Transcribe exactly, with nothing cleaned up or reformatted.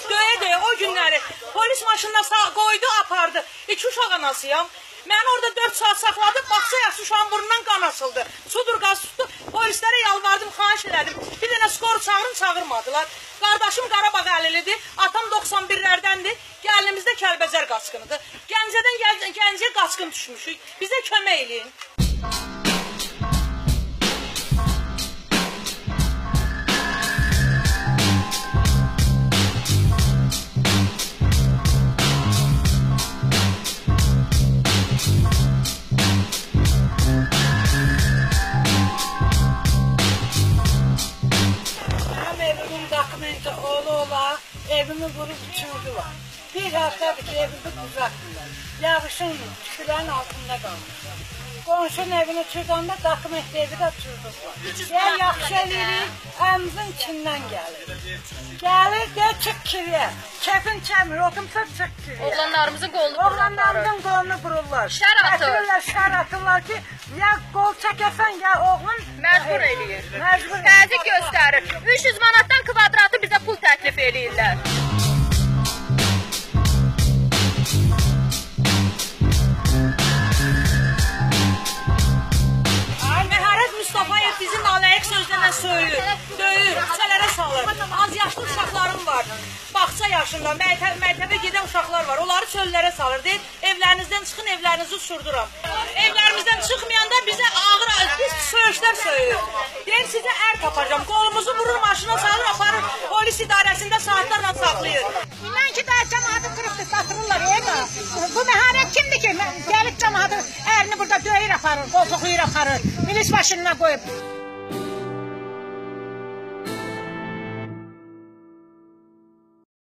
Döyə-döyə o günləri polis maşınına qoydu, apardı. İki uşaq anasıyam. Mən orada dörd saat saxladım, baxsa yaxşı uşağın burnundan qan asıldı. Sudur qaz tutdu, polislərə yalvardım, xahiş elədim. Bir dənə skor çağırın, çağırmadılar. Qardaşım Qarabağ əlilidir, atam doxsan birlərdəndir, gəlinimizdə Kəlbəcər qaçqınıdır. Gəncədən Gəncəyə qaçqın düşmüşük, bizə kömək eləyin. Evimi vurup uçurdular. Bir haftadır ki evimi düzelttiler. Yağışın tükülerin altında kalmış. Qonşunun evini uçurdanda dokument evi de uçurdular. Ya yaxşı eləyirik, əmzin içindən gəlir. Gəlir de çık kiriyə. Kefin çəmir, otumsa çık kiriyə. Oğlanlarımızın qolunu vururlar. Oğlanlarımızın qolunu vururlar. Şər atır. Gətirirlər, şər atırlar ki, ya qol çəkəsən, ya oğlun məcbur eləyir. Məcbur Təzyiq göstərir. üç yüz manatdan kvadratı bizə pul təklif eləyirlər. Mustafayev bizi nalayıq sözlərlə söyür, döyür, küçələrə salır. Az yaşlı uşaqlarım var, bağça yaşında, məktəbə gedən uşaqlar var. Onları çöllərə salır, deyir, evlərinizdən çıxın, evlərinizi uçurduram. Evlərimizdən çıxmayanda bizə ağır, pis söyüşlər söyür. Deyir, sizə ər tapacam, qolumuzu vurur, maşına salır, aparır, polis idarəsində saatlarla saxlayır. İnan ki, daha cəmaatı qırıqdır, batırırlar, eyvə. Bu məharət kimdir ki, gəlib cəmaatı ərini burada döyür aparır, qoltuqlayır aparır, milis başına qoyub.